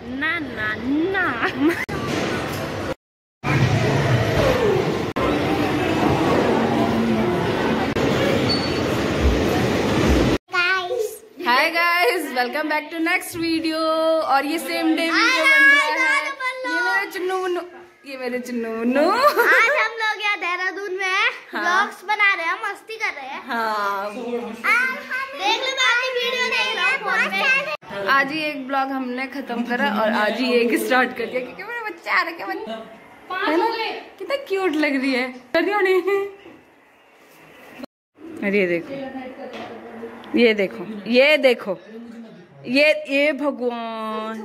ना ना ना। Hi guys, welcome back to next video. और ये सेम डे वीडियो बन रहा है। ये मेरे चुन्नू मुन्नू, ये मेरे चुन्नू मुन्नू। आज हम लोग यहाँ देहरादून में व्लॉग्स बना रहे हैं, मस्ती कर रहे हैं। हाँ, देख लो, बाकी वीडियो देख लो फोन में। आज ही एक ब्लॉग हमने खत्म करा और आज ही एक स्टार्ट कर दिया क्योंकि मेरे बच्चे आ रखे है ना, कितना क्यूट लग रही है। अरे ये देखो, ये देखो, ये भगवान।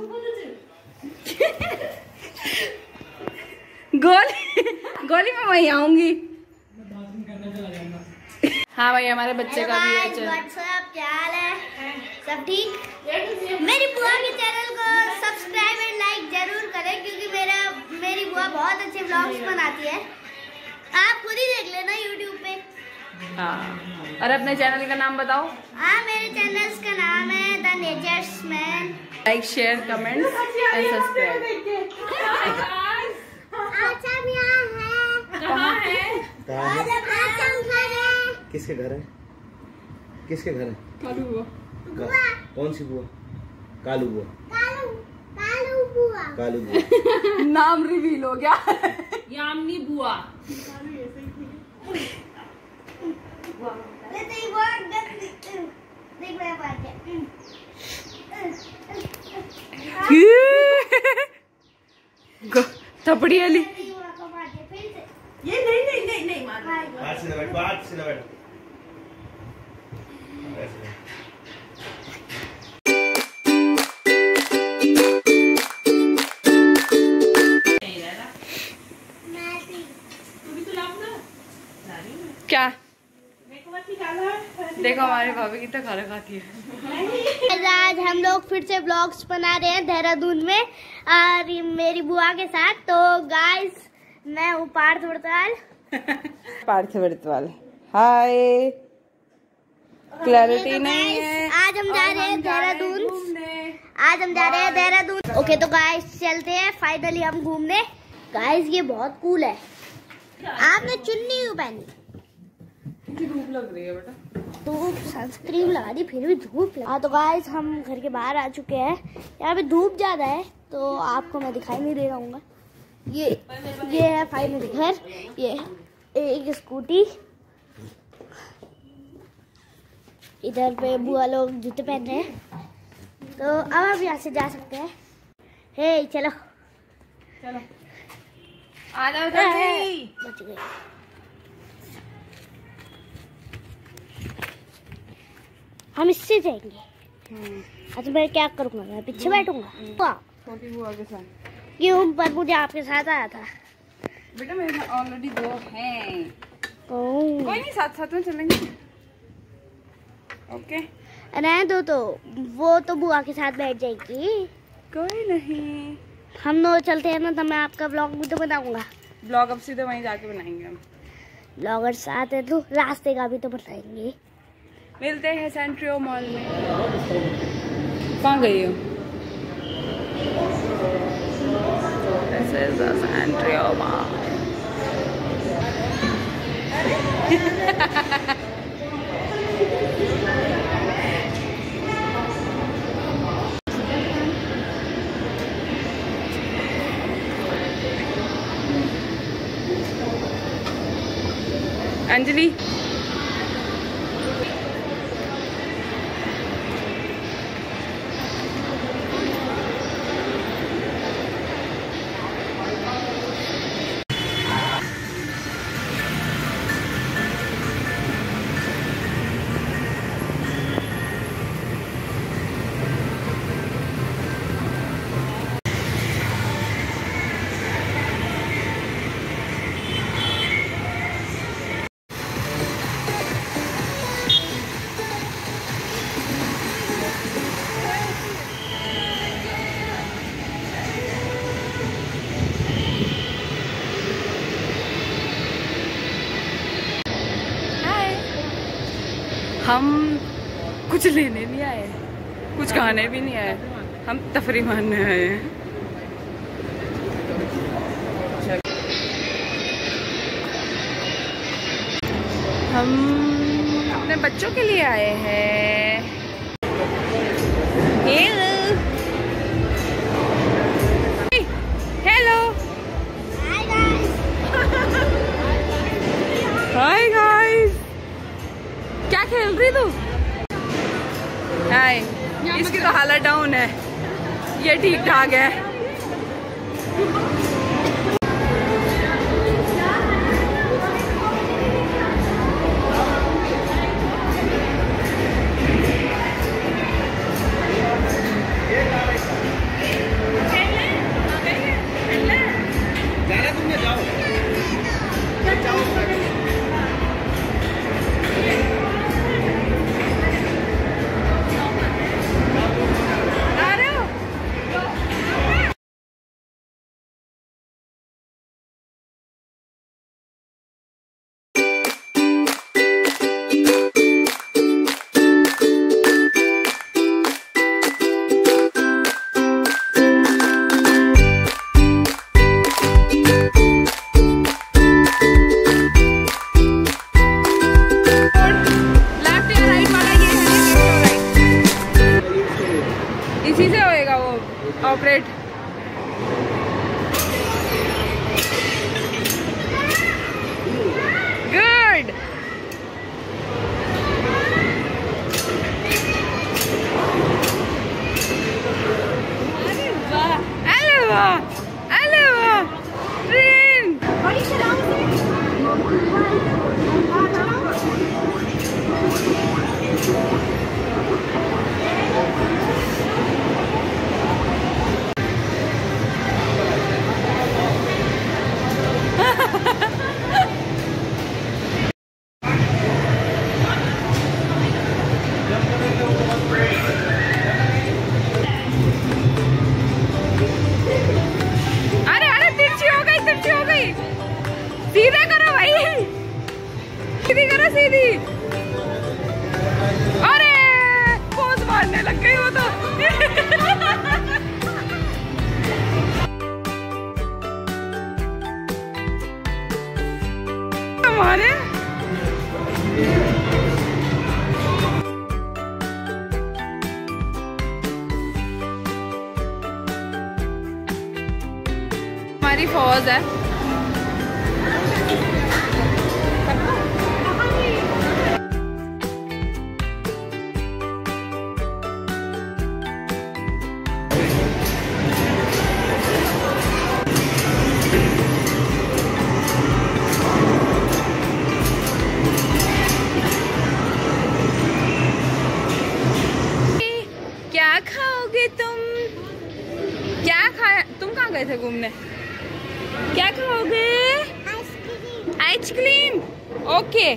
गोली में वहीं आऊंगी। हाँ भाई, हमारे बच्चे का भी है। क्या हाल है? सब ठीक? मेरी बुआ के चैनल को सब्सक्राइब एंड लाइक जरूर करें क्योंकि मेरी बुआ बहुत अच्छे व्लॉग्स बनाती है। आप खुद ही देख लेना यूट्यूब पे। हाँ, और अपने चैनल का नाम बताओ। हाँ, मेरे चैनल का नाम है the nature's man. Like, share, comment and subscribe. कहाँ है? किसके घर है? किसके घर है? कालू बुआ। कौन सी बुआ? कालू बुआ। कालू बुआ। कालू बुआ। नाम रिवील हो गया। यामिनी बुआ। थपड़ी वाली। ये नहीं बात से न बैठ। क्या देखो, हमारी भाभी कितना खाना खाती है। आज हम लोग फिर से ब्लॉग्स बना रहे हैं देहरादून में और मेरी बुआ के साथ। तो गाइस, मैं हूँ पार्थ वर्तवाल। हाय, क्लैरिटी नहीं है। आज हम जा रहे हैं देहरादून। ओके, तो गाइस चलते हैं फाइनली हम घूमने। गाइस, ये बहुत कूल है। आपने चुन्नी क्यों पहनी? धूप लग रही है बेटा। धूप, सनस्क्रीन लगा दी फिर भी धूप लगा। तो गाइस, हम घर के बाहर आ चुके हैं। यहाँ पे धूप ज्यादा है तो आपको मैं दिखाई नहीं दे रहा हूँ। ये है फाइनली घर। ये एक स्कूटी, इधर पे बुआ लोग जूते पहन रहे हैं। तो अब आप यहाँ से जा सकते हैं। हे चलो आ जाओ। बच गए। हम इससे जाएंगे। आज मैं क्या करूँगा? मैं पीछे बैठूंगा। छोटी बुआ के साथ। क्यों? पर मुझे आपके साथ आया था। बेटा, मेरे साथ ऑलरेडी 2 हैं। कोई नहीं, साथ में चलेंगे। ओके, रहने दो। तो वो तो बुआ के साथ बैठ जाएगी। कोई नहीं, हम लोग चलते हैं ना, तो मैं आपका ब्लॉग भी तो बनाऊंगा। ब्लॉग अब सीधे वहीं जाके बनाएंगे हम। ब्लॉगर्स आते तो रास्ते का भी तो बनाएंगे। मिलते हैं सेंट्रियो मॉल में। कहाँ गई हो? This is the Centrio Mall. Anjali, हम कुछ लेने नहीं आए, कुछ खाने भी नहीं आए। हम तफरी मारने आए हैं। हम अपने बच्चों के लिए आए हैं। हेलो हेलो हाय गाइस, क्या खेल रही तू? हाय, इसकी तो हालत डाउन है, ये ठीक ठाक है। इसी से होएगा वो ऑपरेट। गुड। अरे वाह, अरे वाह, ट्रेन। सीधे करो भाई, सीधी करो सीधी। अरे पोज मारने लग गई वो तो। हमारे हमारी फौज है। क्या खाओगे तुम? क्या खाया? तुम कहाँ गए थे घूमने? क्या खाओगे? आइसक्रीम। ओके,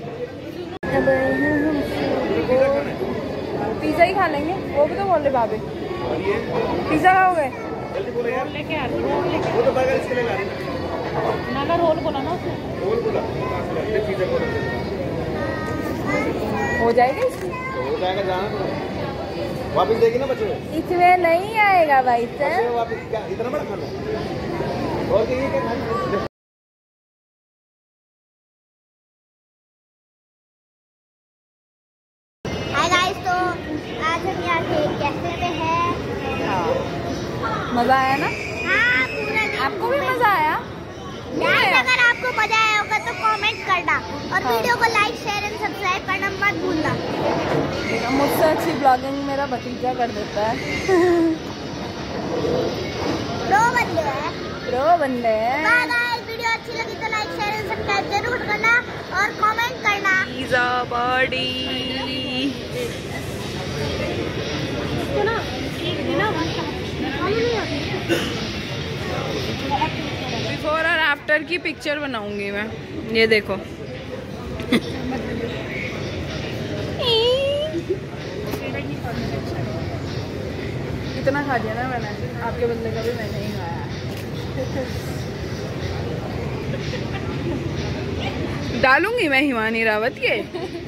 पिज्जा ही खा लेंगे। वो भी तो बोल रहे भाभी पिज्जा खाओगे। लेके आ रही वो तो बर्गर इसके लिए ला रही ना रोल बोला ना उसने। रोल बोला हो जाएगा, हो जाएगा। जाना तो वापस देगी ना बच्चे, इसमें नहीं आएगा भाई सर। वापस क्या इतना बड़ा खाना और ये क्या खाना? हाय गाइस, तो आज हम यहाँ के कैफे पे हैं। मजा आया ना? हाँ, पूरा दिन। आपको भी मजा आया? गाइस, अगर आपको मजा आया होगा तो कमेंट करना और वीडियो को लाइक, शेयर एंड सब्सक्राइब करना मत भूलना। मुझसे अच्छी ब्लॉगिंग मेरा भतीजा कर देता है। प्रो बंदे हैं, प्रो बंदे हैं। गाइस, वीडियो अच्छी लगी तो लाइक, शेयर एंड सब्सक्राइब जरूर करना और कमेंट करना। Pizza body. बिफोर और आफ्टर की पिक्चर बनाऊंगी मैं, ये देखो। इतना खा दिया ना मैंने, आपके बदले का भी मैंने ही खाया। डालूंगी मैं हिमानी रावत के।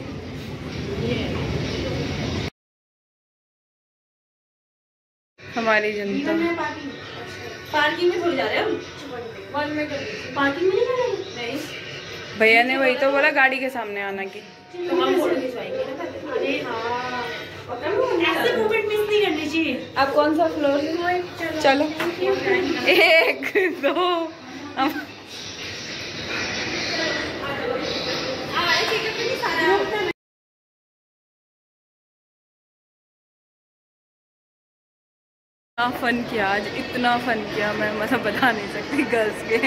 हमारे सारी जनता। पार्किंग में थोड़ी जा रहे हैं हम, वन में कर पार्किंग में नहीं जा रहे। नहीं भैया ने वही तो बोला गाड़ी के सामने आना की। तो हम फोटो खिंचवाएंगे ना पहले। अरे हाँ, ऐसे मूवमेंट मिस नहीं करनी चाहिए। अब कौन सा फ्लोर? चलो 1 2 इतना फन किया आज, इतना फन किया मैं मतलब बता नहीं सकती गर्ल्स के।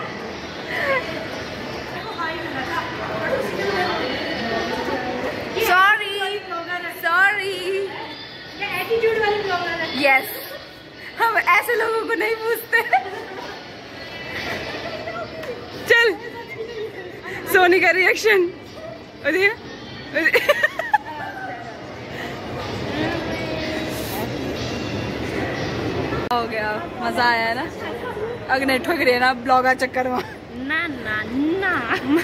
सॉरी एटीट्यूड वाले ब्लॉगर है। यस, हम ऐसे लोगों को नहीं पूछते। चल सोनी का रिएक्शन हो गया, मजा आया ना? अग्नि ठग रही है ना ब्लॉगर चक्कर में। ना ना ना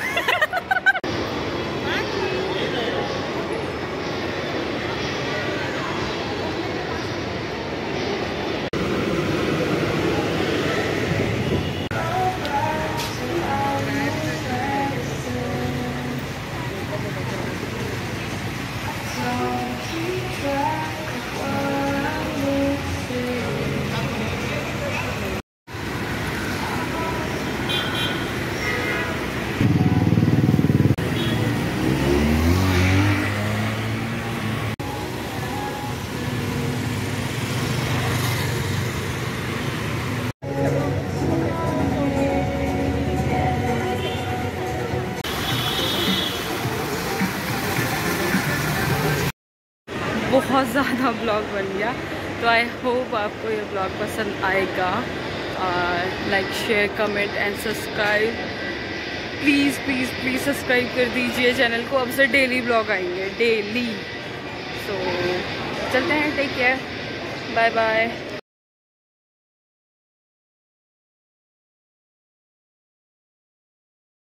बहुत ज़्यादा ब्लॉग बन गया। तो आई होप आपको ये ब्लॉग पसंद आएगा। Like share comment and subscribe, please please please subscribe कर दीजिए चैनल को। अब से डेली ब्लॉग आएंगे, डेली। सो चलते हैं, टेक केयर, बाय बाय।